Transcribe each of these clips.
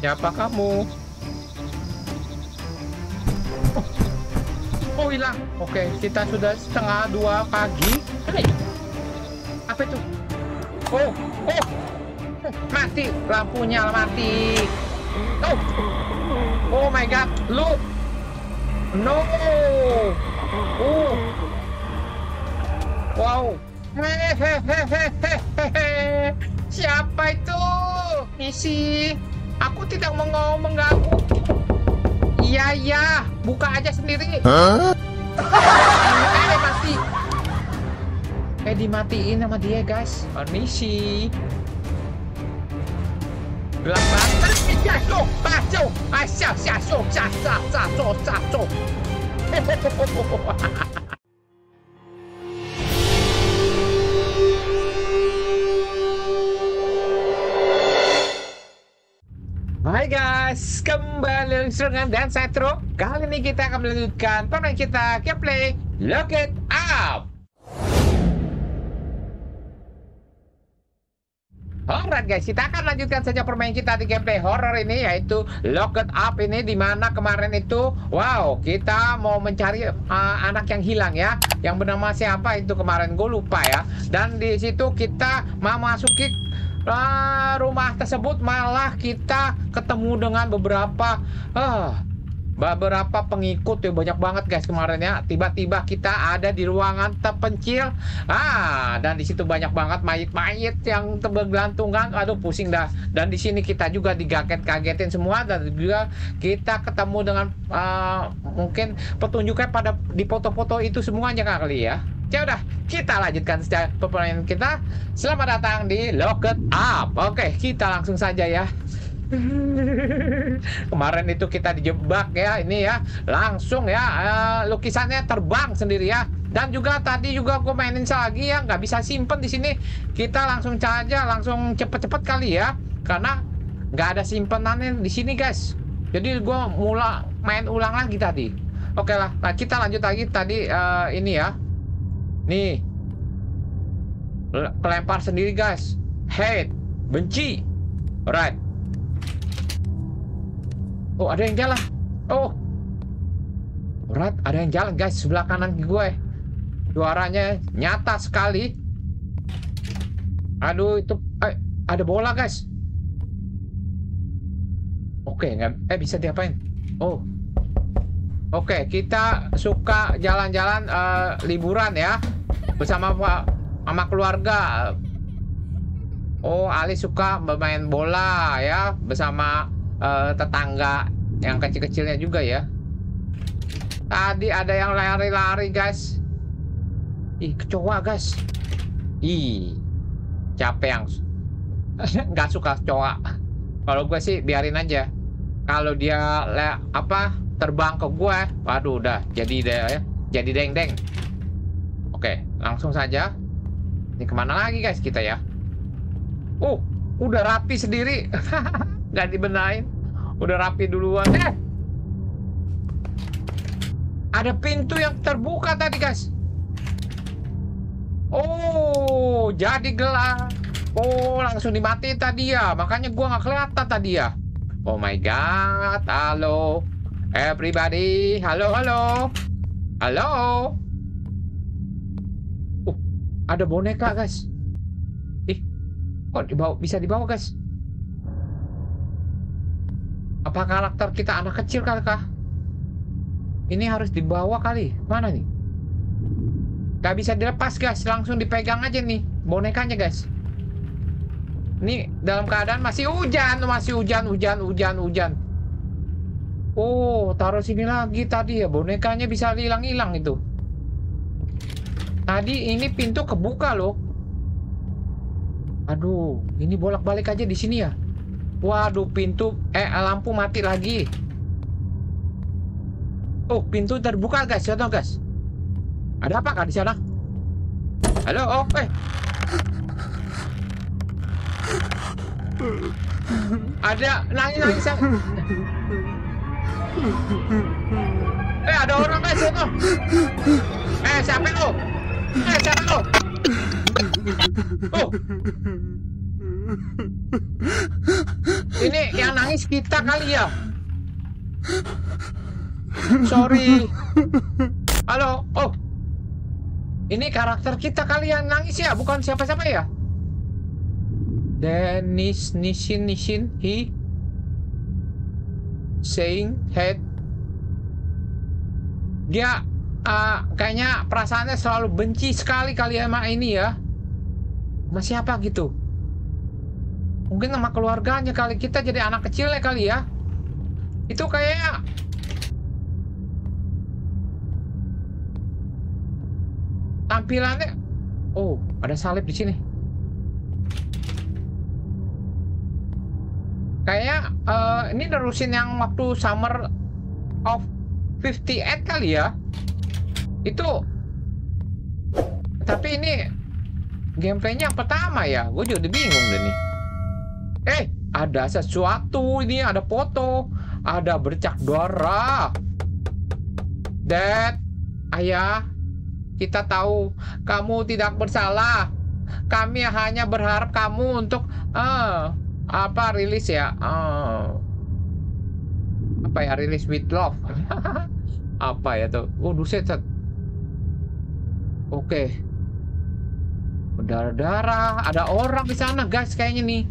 Siapa kamu? Oh, hilang. Oke, kita sudah 1:30 pagi. Hey, apa itu? Oh, mati. Lampunya mati. Oh, oh my god. Lu. No. Oh. Wow. Hehehe. Siapa itu? Misi. Aku tidak mau mengganggu. Iya, buka aja sendiri. Mati. Dimatiin sama dia, guys. Permisi. Gelap banget. Hai guys, kembali dengan dan Setro. Kali ini kita akan melanjutkan permainan kita gameplay Lock It Up. Alright guys, kita akan lanjutkan saja permainan kita di gameplay horror ini, yaitu Lock It Up ini, dimana kemarin itu, wow, kita mau mencari anak yang hilang ya, yang bernama siapa itu kemarin, gue lupa ya. Dan di situ kita mau masuki rumah tersebut, malah kita ketemu dengan beberapa pengikut ya, banyak banget guys kemarin ya. Tiba-tiba kita ada di ruangan terpencil, dan di situ banyak banget mayit-mayit yang bergelantungan. Aduh, pusing dah. Dan di sini kita juga digaget-kagetin semua, dan juga kita ketemu dengan mungkin petunjuknya pada di foto-foto itu semuanya kali ya. Ya udah, kita lanjutkan saja permainan kita. Selamat datang di Lock It Up. Oke, kita langsung saja ya. Kemarin itu kita dijebak ya, ini ya, langsung ya, lukisannya terbang sendiri ya. Dan juga tadi juga gue mainin lagi ya, nggak bisa simpen di sini. Kita langsung saja, langsung cepet-cepet kali ya, karena nggak ada simpenannya di sini guys. Jadi gue main ulang lagi tadi. Oke lah, nah kita lanjut lagi tadi ini ya. Nih, kelempar sendiri guys. Hate, benci. Alright. Oh, ada yang jalan. Oh, alright, ada yang jalan guys, sebelah kanan gue. Suaranya nyata sekali. Aduh, itu ada bola guys. Oke, nggak, bisa diapain? Oh, oke, kita suka jalan-jalan liburan ya, bersama sama keluarga. Oh, Ali suka bermain bola ya, bersama tetangga yang kecil-kecilnya juga ya. Tadi ada yang lari-lari guys. Ih, kecoa guys. Ih, capek yang nggak suka kecoa. Kalau gue sih biarin aja. Kalau dia terbang ke gue, waduh, udah jadi deng-deng. Oke, langsung saja. Ini kemana lagi guys kita ya? Udah rapi sendiri. Gak dibenahin. Udah rapi duluan. Ada pintu yang terbuka tadi guys. Oh, jadi gelap. Oh, langsung dimatiin tadi ya. Makanya gua nggak kelihatan tadi ya. Oh my god. Halo everybody. Halo. Ada boneka guys. Ih, kok bisa dibawa guys? Apa karakter kita anak kecil kali kah? Ini harus dibawa kali. Mana nih? Gak bisa dilepas guys, langsung dipegang aja nih bonekanya guys. Ini dalam keadaan masih hujan. Oh, taruh sini lagi tadi ya, bonekanya bisa hilang-hilang itu. Tadi ini pintu kebuka loh. Aduh, ini bolak-balik aja di sini ya. Waduh, pintu lampu mati lagi. Oh, pintu terbuka guys, contoh guys. Ada apa kah di sana? Halo, ada nangis. Ada orang guys itu. Siapa lo? Ini yang nangis kita kali ya. Sorry. Halo. Oh. Ini karakter kita kali yang nangis ya, bukan siapa-siapa ya? Dennis Nishin he saying head. Dia kayaknya perasaannya selalu benci sekali kali sama ini ya. Sama siapa gitu? Mungkin sama keluarganya kali, kita jadi anak kecilnya kali ya. Itu kayaknya tampilannya. Oh, ada salib di sini. Kayak ini nerusin yang waktu Summer of 58 kali ya. Itu. Tapi ini gameplaynya yang pertama ya. Gue juga bingung deh nih. Ada sesuatu ini, ada foto, ada bercak darah. Dad, ayah, kita tahu kamu tidak bersalah. Kami hanya berharap kamu untuk rilis ya. Apa ya, rilis with love. Apa ya tuh? Duset. Oke. Berdarah-darah, ada orang di sana, guys, kayaknya nih.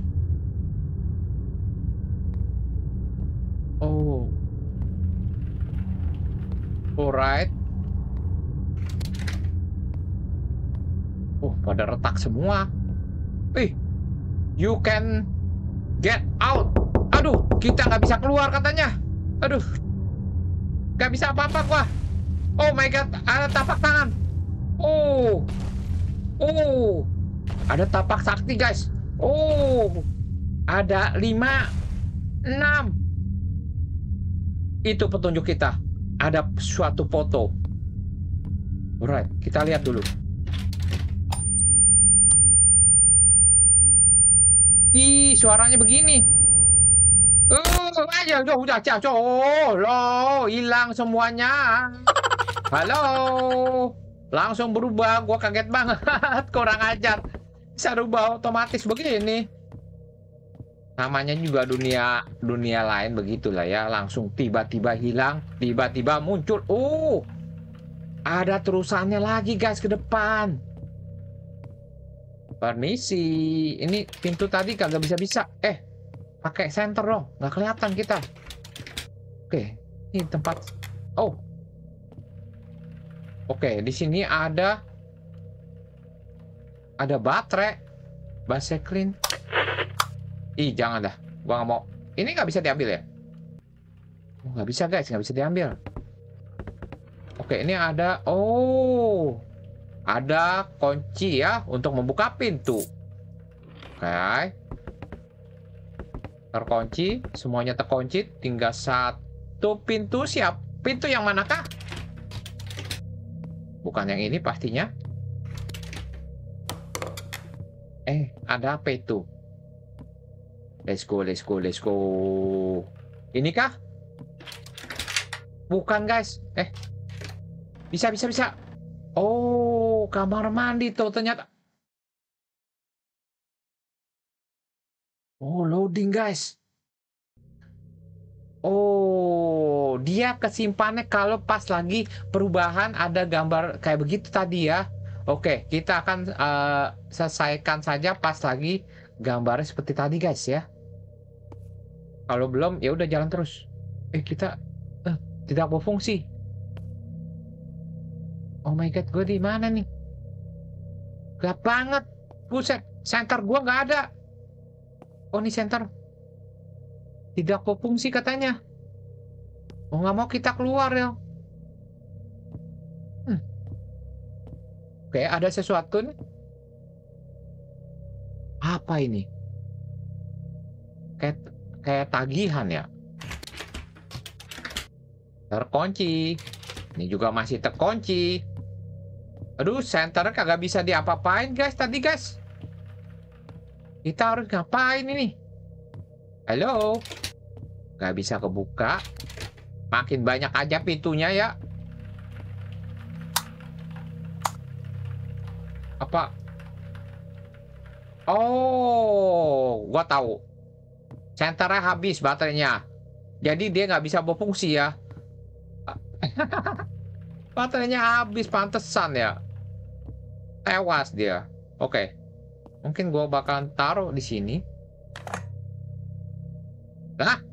Oh. Alright. Oh, pada retak semua. You can get out. Aduh, kita nggak bisa keluar katanya. Aduh, nggak bisa apa-apa gua. Oh my god, ada tapak tangan. Oh, ada tapak sakti, guys. Oh, ada 5, 6. Itu petunjuk kita. Ada suatu foto. Alright, kita lihat dulu. Ih, suaranya begini. Aja loh, hilang semuanya. Halo. Langsung berubah, gua kaget banget. Kurang ajar. Bisa rubah otomatis begini. Namanya juga dunia lain begitulah ya. Langsung tiba-tiba hilang, tiba-tiba muncul. Ada terusannya lagi, guys, ke depan. Permisi. Ini pintu tadi kagak bisa-bisa. Pakai senter dong. Nggak kelihatan kita. Oke. Ini tempat. Oke. Di sini ada baterai. Baseklin. Ih, jangan dah. Gua nggak mau. Ini nggak bisa diambil ya? Nggak bisa, guys. Nggak bisa diambil. Oke. Ini ada. Ada kunci ya untuk membuka pintu. Oke. Terkunci. Semuanya terkunci. Tinggal satu pintu. Siap. Pintu yang manakah? Bukan yang ini pastinya. Ada apa itu? Let's go. Ini kah? Bukan, guys. Bisa. Oh, kamar mandi tuh ternyata. Oh, loading, guys. Oh, dia kesimpannya kalau pas lagi perubahan ada gambar kayak begitu tadi ya. Oke, kita akan selesaikan saja pas lagi gambarnya seperti tadi, guys ya. Kalau belum ya udah jalan terus. Kita tidak berfungsi. Oh my god, gue di mana nih? Gelap banget. Buset, center gue nggak ada. Oh, ini center. Tidak berfungsi katanya. Oh, nggak mau kita keluar ya. Oke, ada sesuatu nih. Apa ini? Kayak tagihan ya. Terkunci. Ini juga masih terkunci. Aduh, center kagak bisa diapa-apain, guys. Tadi, guys. Kita harus ngapain ini? Halo? Gak bisa kebuka. Makin banyak aja pintunya ya. Apa? Oh, gua tahu. Senternya habis baterainya. Jadi dia nggak bisa berfungsi ya. Baterainya habis, pantesan ya. Tewas dia. Oke. Mungkin gua bakalan taruh di sini. Nah.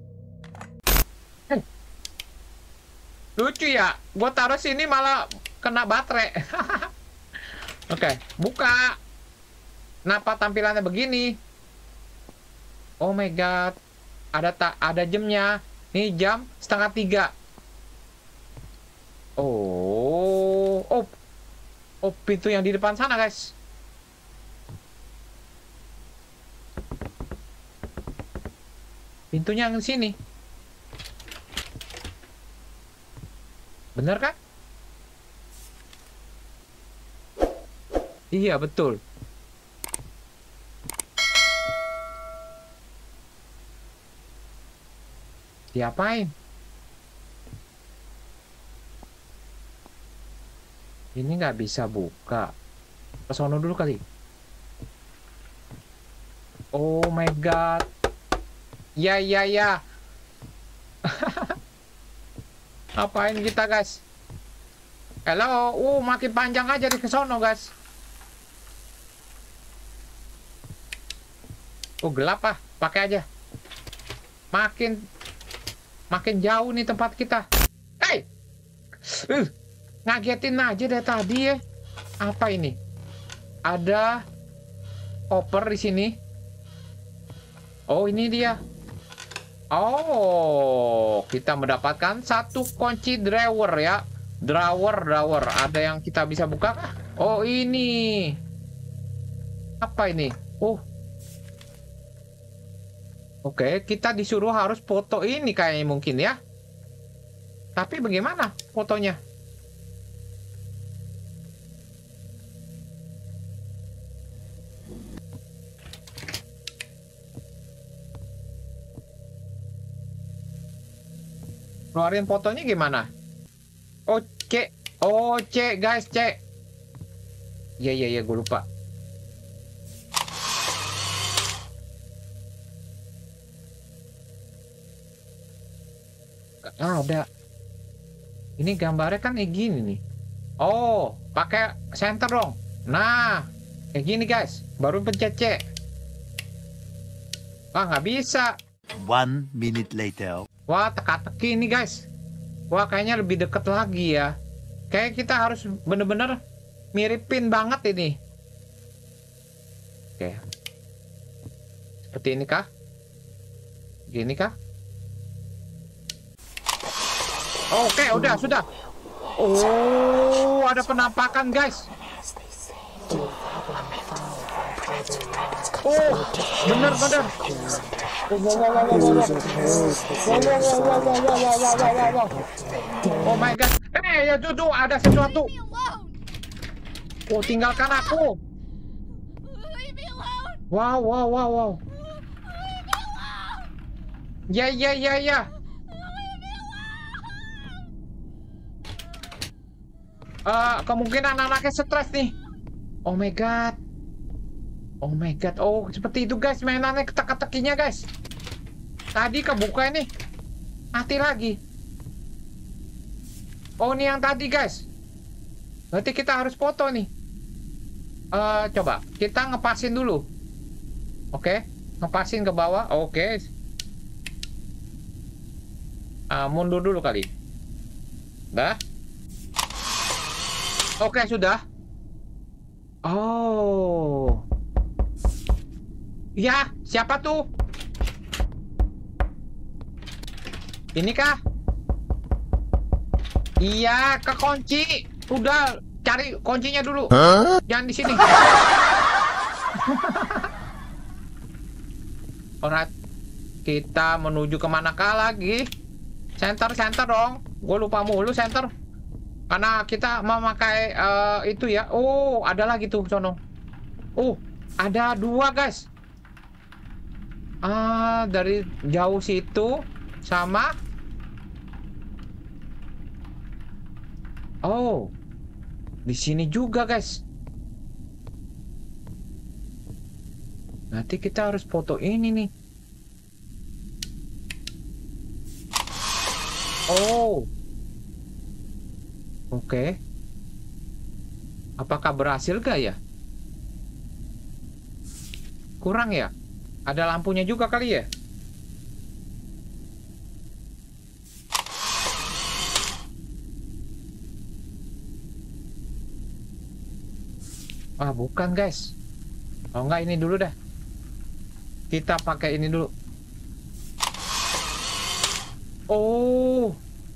Lucu ya. Gua taruh sini malah kena baterai. Oke, buka. Kenapa tampilannya begini? Oh my god. Ada jamnya. Nih jam 2:30. Oh. Oh, pintu yang di depan sana, guys. Pintunya yang sini. Bener kan? Iya, betul. Diapain? Ini nggak bisa buka. Ke sono dulu kali. Oh my god. Ya, ya, ya. Apain kita, guys? Halo. Makin panjang aja di ke sono, guys. Gelap ah. Pakai aja. Makin jauh nih tempat kita. Hey! Ngagetin aja dari tadi ya. Apa ini? Ada koper di sini. Oh, ini dia. Oh, kita mendapatkan satu kunci drawer ya. Drawer. Ada yang kita bisa buka kah? Oh, ini. Apa ini? Oh. Oke, kita disuruh harus foto ini kayaknya mungkin ya. Tapi bagaimana fotonya? Keluarin fotonya gimana? Oh, C. Oh, C, guys, C. Iya, gue lupa. Ada. Ini gambarnya kan kayak gini nih. Oh, pakai center dong. Nah, kayak gini guys. Baru pencet C. Wah, nggak bisa. 1 minute later. Wah, teka-teki nih guys. Wah, kayaknya lebih deket lagi ya. Kayak kita harus bener-bener miripin banget ini. Oke. Seperti ini kah? Gini kah? Oke, sudah. Oh, ada penampakan, guys. Oh, bener. Oh my god. Ya tuh, ada sesuatu. Oh, tinggalkan aku. Wow. Ya. Kemungkinan anaknya stres nih. Oh my god. Oh, seperti itu guys mainannya, teka-tekinya guys. Tadi kebuka ini. Mati lagi. Oh, ini yang tadi guys. Berarti kita harus foto nih. Coba kita ngepasin dulu. Oke, ngepasin ke bawah. Oke. Mundur dulu kali. Dah. Oke, sudah. Oh. Ya, siapa tuh? Ini kah? Iya, kekunci. Udah, cari kuncinya dulu. Jangan di sini. Alright. Kita menuju kemanakah lagi? Center dong. Gue lupa mulu center. Karena kita memakai itu ya. Oh, ada lagi tuh sono. Oh, ada 2 guys. Dari jauh situ sama. Oh, di sini juga guys. Nanti kita harus foto ini nih. Oh, oke. Apakah berhasil gak ya? Kurang ya? Ada lampunya juga kali ya? Ah, bukan guys. Oh enggak, ini dulu dah. Kita pakai ini dulu. Oh.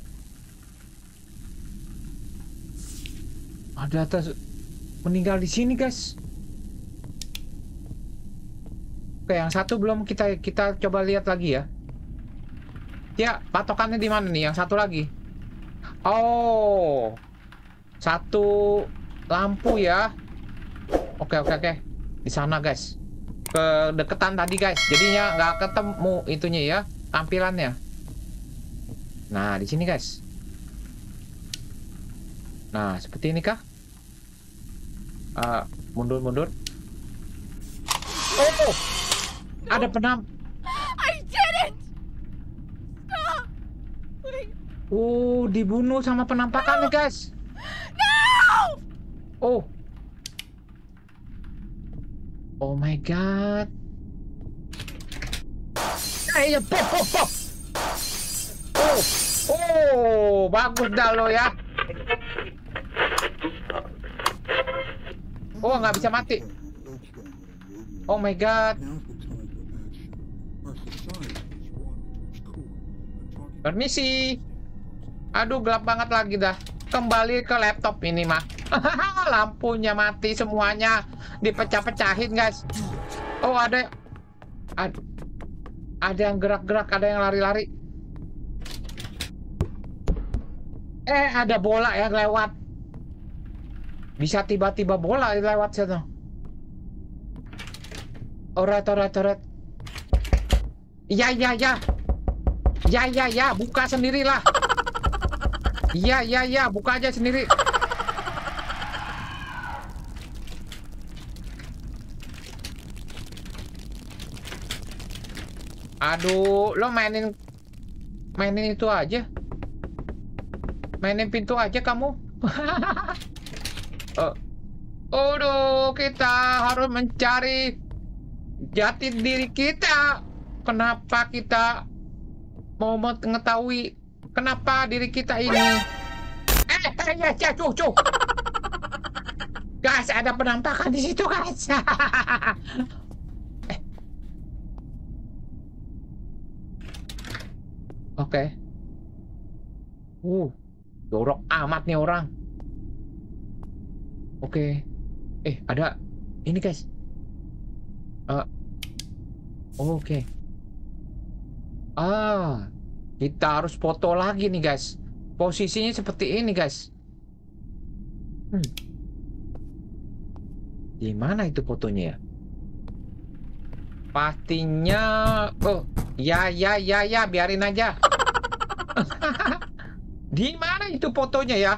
Ada atas meninggal di sini, guys. Oke, yang satu belum kita coba lihat lagi ya. Ya, patokannya di mana nih? Yang satu lagi. Oh. Satu lampu ya. Oke. Di sana, guys. Kedeketan tadi, guys. Jadinya nggak ketemu itunya ya, tampilannya. Nah, di sini, guys. Nah, seperti ini kah? Mundur. Oh, ada penam. I didn't. Stop. Please. Oh, dibunuh sama penampakannya, guys. No. Oh. Oh my god. Ya, pop. Oh, bagus dah lo ya. Oh, nggak bisa mati. Oh my god. Permisi. Aduh, gelap banget lagi dah. Kembali ke laptop ini mah. Lampunya mati semuanya. Dipecah-pecahin, guys. Oh, ada yang gerak-gerak, ada yang lari-lari. Ada bola yang lewat. Bisa tiba-tiba bola lewat sana. Alright. Ya, buka sendirilah. Ya, buka aja sendiri. Aduh, lo mainin itu aja. Mainin pintu aja kamu. Aduh, kita harus mencari jati diri kita. Kenapa kita mau mengetahui kenapa diri kita ini? Ya, cuy. Guys, ada penampakan di situ, guys. Oke. Jorok amat nih orang. Oke. Ada ini, guys. Oke. Kita harus foto lagi nih, guys. Posisinya seperti ini, guys. Di mana itu fotonya ya? Pastinya. Oh, ya, biarin aja. Di mana itu fotonya ya?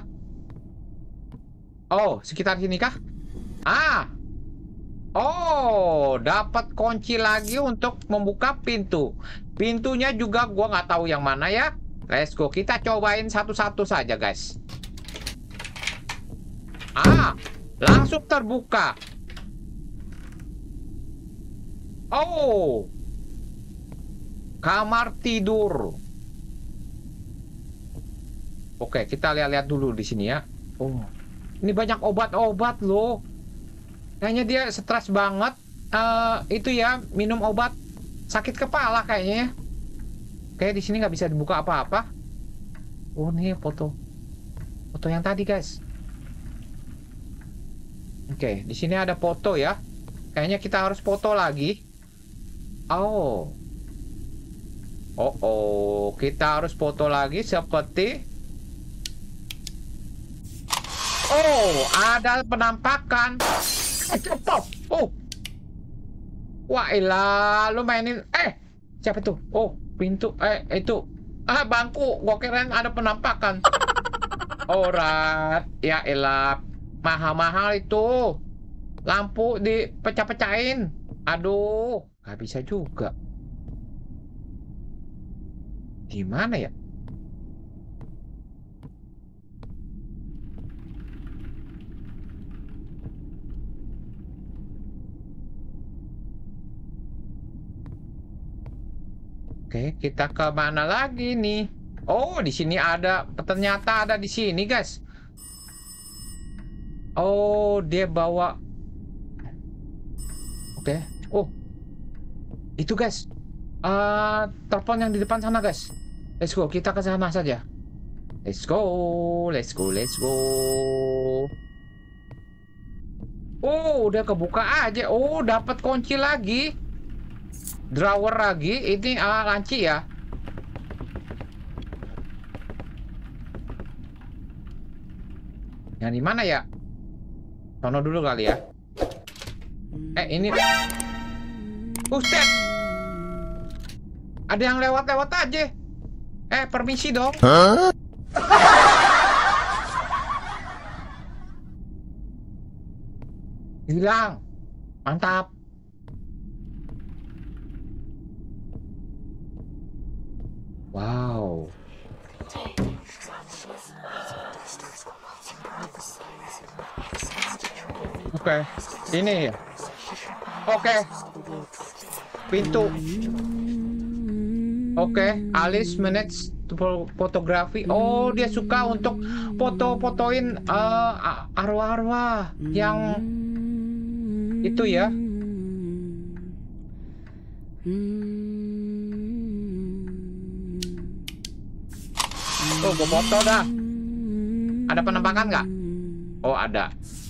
Oh, sekitar sini kah? Oh, dapat kunci lagi untuk membuka pintu. Pintunya juga gua nggak tahu yang mana ya. Let's go, kita cobain satu-satu saja, guys. Langsung terbuka. Oh, kamar tidur. Oke, kita lihat-lihat dulu di sini ya. Oh, ini banyak obat-obat loh. Kayaknya dia stres banget. Itu ya, minum obat sakit kepala kayaknya. Kayak di sini nggak bisa dibuka apa-apa. Oh, nih foto yang tadi, guys. Oke, di sini ada foto ya. Kayaknya kita harus foto lagi. Oh, kita harus foto lagi seperti. Oh, ada penampakan. Oh, wah, elah, lu mainin. Siapa tuh? Oh, pintu. Itu. Bangku. Gua kirain ada penampakan. Alright, ya elah, mahal-mahal itu. Lampu dipecah-pecahin. Aduh, nggak bisa juga. Gimana ya? Oke, kita ke mana lagi nih? Oh, di sini ada. Ternyata ada di sini, guys. Oh, dia bawa. Oke. Oh, itu guys. Telepon yang di depan sana, guys. Let's go, kita ke sana saja. Let's go, let's go, let's go. Oh, udah kebuka aja. Oh, dapat kunci lagi. Drawer lagi. Ini laci ya. Yang di mana ya? Sono dulu kali ya. Ini. Ustaz. Ada yang lewat-lewat aja. Permisi dong. Hilang. Mantap. Wow. Oke. Ini ya. Oke. Pintu. Oke. Alice manage fotografi. Oh, dia suka untuk foto-fotoin arwah-arwah yang itu ya. Oh, gue foto dah. Ada penampakan nggak? Oh, ada.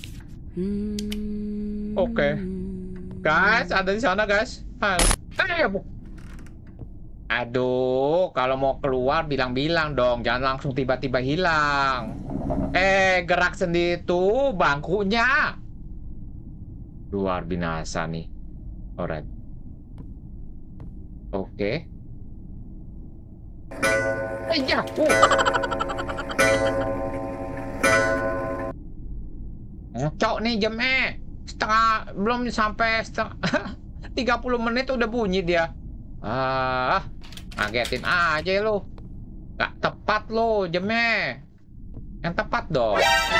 Oke. Guys, ada di sana, guys. Aduh, kalau mau keluar bilang-bilang dong. Jangan langsung tiba-tiba hilang. Gerak sendiri tuh bangkunya. Luar binasa nih. Alright. Oke. Ya. Ngocok nih jamnya. Belum sampai setengah 30 menit udah bunyi dia. Ngagetin aja lo. Gak tepat lo jamnya. Yang tepat dong.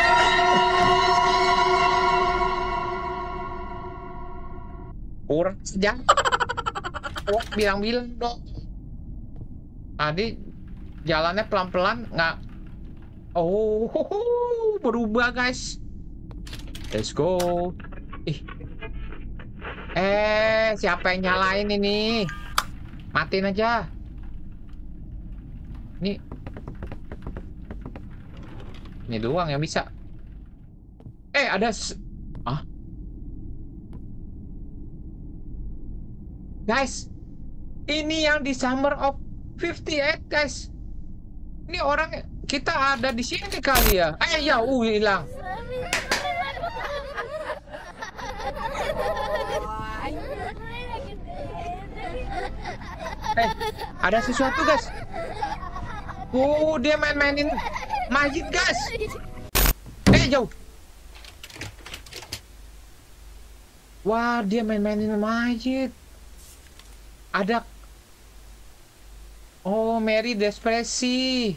Kurang sejam. Bilang-bilang dong. Tadi jalannya pelan-pelan nggak. Oh, berubah guys. Let's go. Siapa yang nyalain ini? Matiin aja. Ini doang yang bisa. Ada guys, ini yang di Summer of 58 guys. Ini orang kita ada di sini kali ya. Hilang. Ada sesuatu guys. Dia main-mainin Majid guys. Jauh. Wah, dia main-mainin Majid. Ada. Oh, Mary depresi.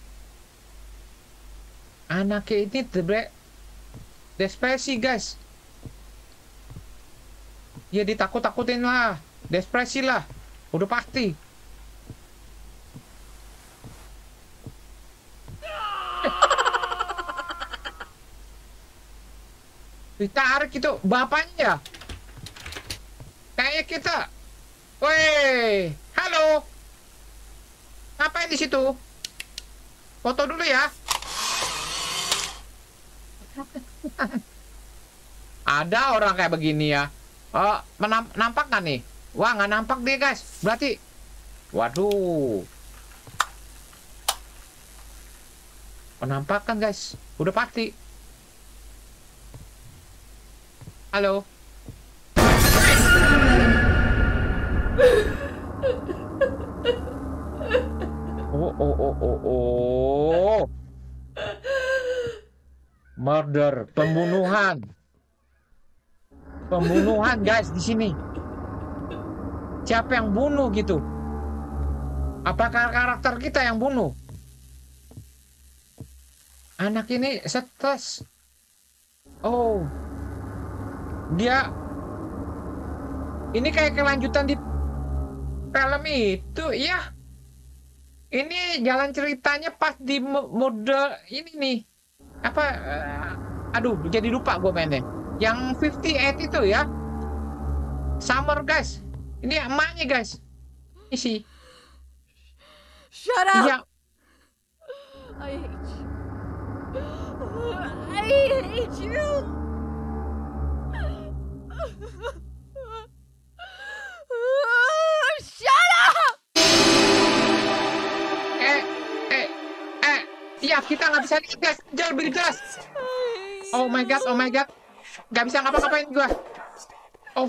Anaknya ini depresi guys. Ya ditakut-takutin lah. Depresi lah. Udah pasti. Ditarik itu bapaknya. Kayak kita. Woi, halo. Ngapain di situ? Foto dulu ya. Ada orang kayak begini ya. Nampak nggak nih? Wah, nggak nampak deh guys. Berarti, waduh. Penampakan guys. Udah pasti. Halo. Oh. Murder, pembunuhan. Pembunuhan guys di sini. Siapa yang bunuh gitu? Apakah karakter kita yang bunuh? Anak ini stres. Oh. Dia ini kayak kelanjutan film itu ya. Ini jalan ceritanya pas di mode ini nih. Apa? Aduh, jadi lupa gue mainnya. Yang 58 itu ya. Summer guys. Ini emaknya guys. Isi. Shut up! Iya. I hate you. I hate you. Shut up! Iya, kita nggak bisa lihat guys. Jangan lebih jelas. Oh my god, oh my god. Nggak bisa ngapa-ngapain gua. Oh.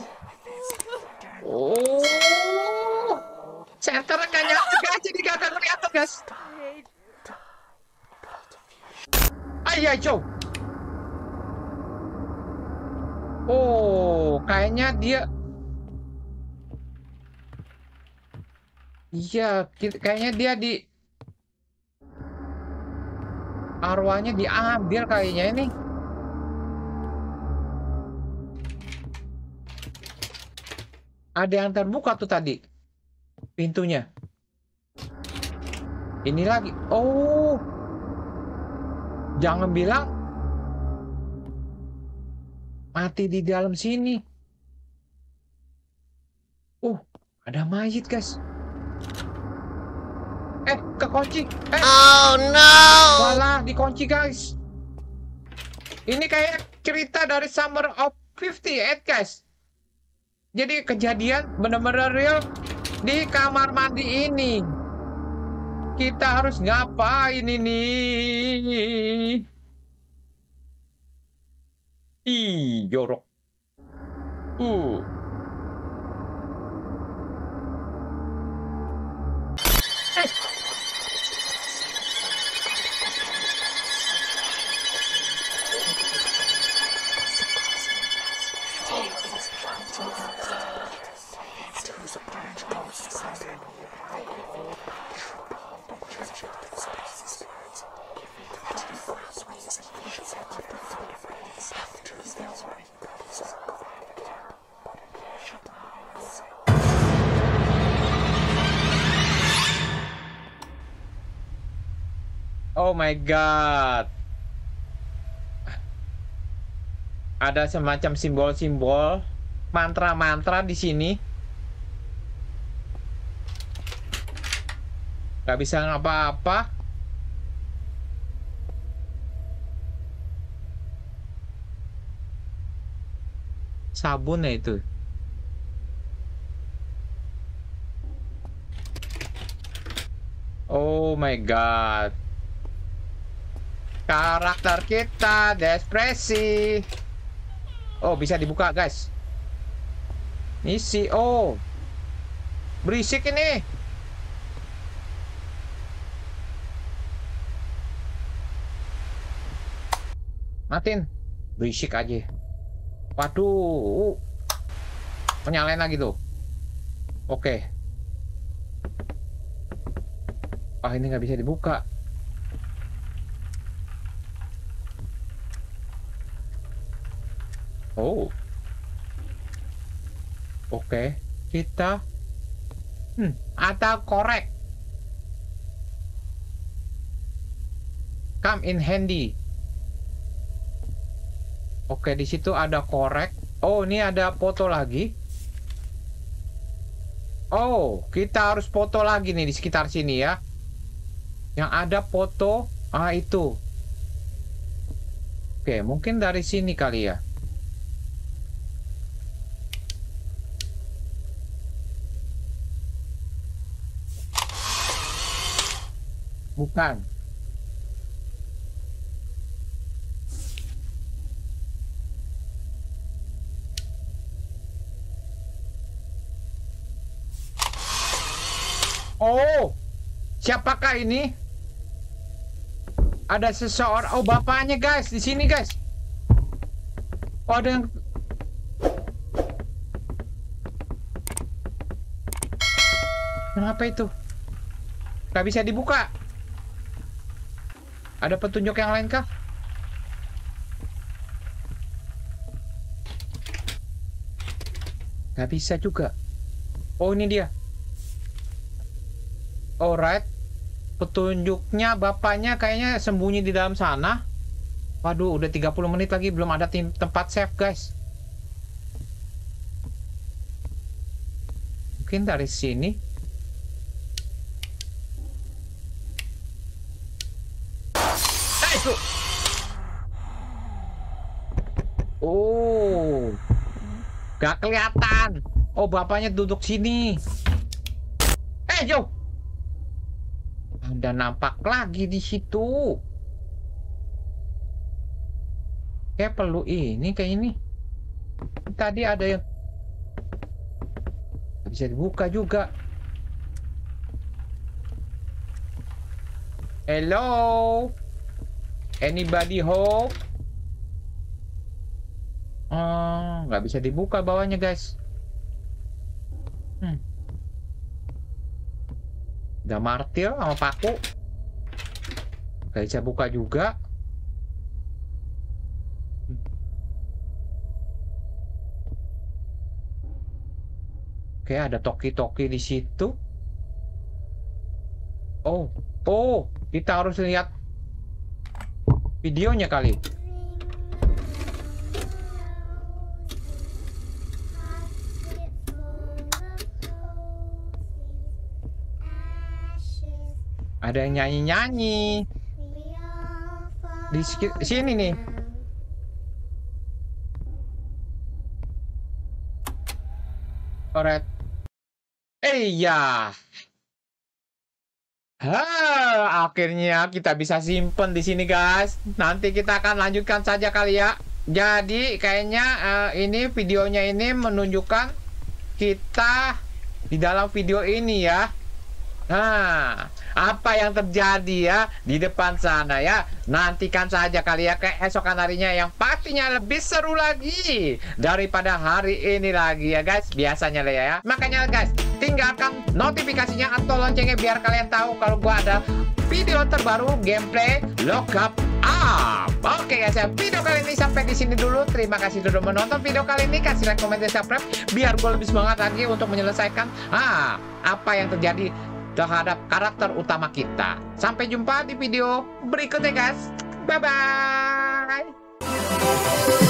Oh. Senternya nggak nyala guys, jadi nggak kelihatan guys. Iya, Joe. Oh, kayaknya dia. Iya, kayaknya dia di. Arwahnya diambil kayaknya ini. Ada yang terbuka tuh tadi. Pintunya. Ini lagi. Oh. Jangan bilang mati di dalam sini. Ada mayit, guys. Kekunci. Oh no! Walah, dikunci, guys. Ini kayak cerita dari Summer of 58, guys. Jadi kejadian benar-benar real di kamar mandi ini. Kita harus ngapain ini? Ih, jorok. Oh my god. Ada semacam simbol-simbol, mantra-mantra di sini. Gak bisa ngapa-apa. Sabun ya itu. Oh my god. Karakter kita depresi. Oh, bisa dibuka, guys. Misi. Oh. Berisik ini. Matiin. Berisik aja. Waduh. Menyalain lagi tuh. Oke. Ini nggak bisa dibuka. Oh. Oke. Kita. Ada korek. Come in handy. Oke, di situ ada korek. Oh, ini ada foto lagi. Oh, kita harus foto lagi nih di sekitar sini ya. Yang ada foto. Itu. Oke, mungkin dari sini kali ya. Bukan. Oh, siapakah ini? Ada seseorang. Oh, bapaknya guys, di sini guys. Oh, ada yang. Kenapa itu? Gak bisa dibuka. Ada petunjuk yang lain kah? Gak bisa juga. Oh, ini dia. Alright. Petunjuknya bapaknya kayaknya sembunyi di dalam sana. Waduh, udah 30 menit lagi belum ada tempat save, guys. Mungkin dari sini. Oh. Gak kelihatan. Oh, bapaknya duduk sini. Jauh. Ada nampak lagi di situ. Kayak perlu ini kayak ini. Tadi ada yang bisa dibuka juga. Hello? Anybody home? Oh, nggak bisa dibuka bawahnya, guys. Udah martir sama paku. Nggak bisa buka juga. Oke, ada toki-toki di situ. Oh, kita harus lihat videonya kali. Ada yang nyanyi-nyanyi di sini nih. Alright. Iya. Akhirnya kita bisa simpen di sini, guys. Nanti kita akan lanjutkan saja kali ya. Jadi kayaknya ini videonya ini menunjukkan kita di dalam video ini ya. Nah, apa yang terjadi ya di depan sana ya. Nantikan saja kali ya keesokan harinya yang pastinya lebih seru lagi daripada hari ini lagi ya, guys. Biasanya lah ya. Makanya guys, tinggalkan notifikasinya atau loncengnya biar kalian tahu kalau gua ada video terbaru gameplay Lockup Up. Oke guys, ya video kali ini sampai di sini dulu. Terima kasih sudah menonton video kali ini. Kasih like, komen, dan subscribe biar gue lebih semangat lagi untuk menyelesaikan apa yang terjadi terhadap karakter utama kita. Sampai jumpa di video berikutnya, guys. Bye bye.